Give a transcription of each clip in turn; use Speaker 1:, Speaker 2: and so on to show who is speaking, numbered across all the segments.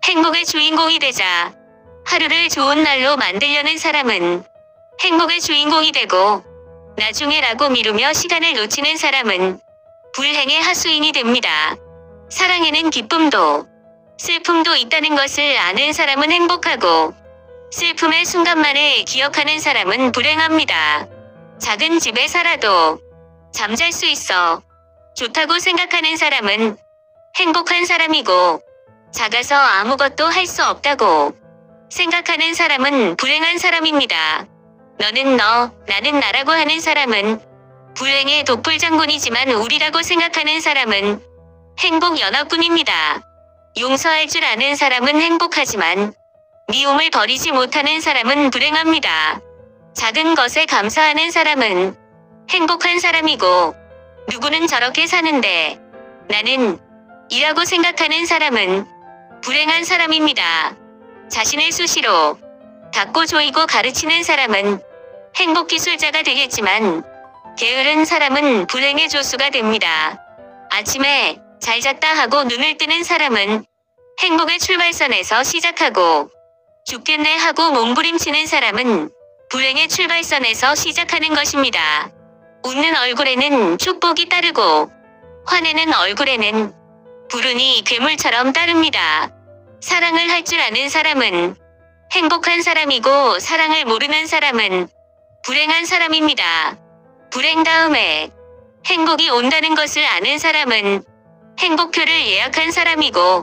Speaker 1: 행복의 주인공이 되자 하루를 좋은 날로 만들려는 사람은 행복의 주인공이 되고, 나중에라고 미루며 시간을 놓치는 사람은 불행의 하수인이 됩니다. 사랑에는 기쁨도 슬픔도 있다는 것을 아는 사람은 행복하고, 슬픔의 순간만을 기억하는 사람은 불행합니다. 작은 집에 살아도 잠잘 수 있어 좋다고 생각하는 사람은 행복한 사람이고, 작아서 아무것도 할 수 없다고 생각하는 사람은 불행한 사람입니다. 너는 너, 나는 나라고 하는 사람은 불행의 독불장군이지만 우리라고 생각하는 사람은 행복 연합군입니다. 용서할 줄 아는 사람은 행복하지만 미움을 버리지 못하는 사람은 불행합니다. 작은 것에 감사하는 사람은 행복한 사람이고, 누구는 저렇게 사는데 나는 이라고 생각하는 사람은 불행한 사람입니다. 자신을 수시로 닦고 조이고 가르치는 사람은 행복 기술자가 되겠지만, 게으른 사람은 불행의 조수가 됩니다. 아침에 잘 잤다 하고 눈을 뜨는 사람은 행복의 출발선에서 시작하고, 죽겠네 하고 몸부림치는 사람은 불행의 출발선에서 시작하는 것입니다. 웃는 얼굴에는 축복이 따르고, 화내는 얼굴에는 불운이 괴물처럼 따릅니다. 사랑을 할 줄 아는 사람은 행복한 사람이고, 사랑을 모르는 사람은 불행한 사람입니다. 불행 다음에 행복이 온다는 것을 아는 사람은 행복표를 예약한 사람이고,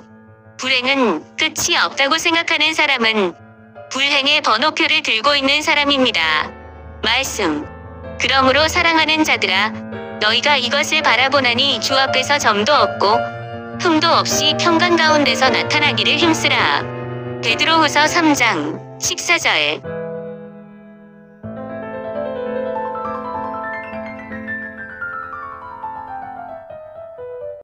Speaker 1: 불행은 끝이 없다고 생각하는 사람은 불행의 번호표를 들고 있는 사람입니다. 말씀. 그러므로 사랑하는 자들아, 너희가 이것을 바라보나니 주 앞에서 점도 없고 흠도 없이 평강 가운데서 나타나기를 힘쓰라. 베드로후서 3장 14절.